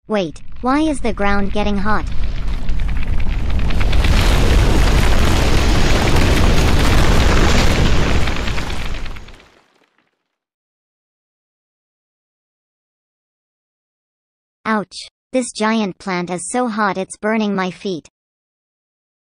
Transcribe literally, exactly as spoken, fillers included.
Wait, why is the ground getting hot? Ouch. This giant plant is so hot it's burning my feet.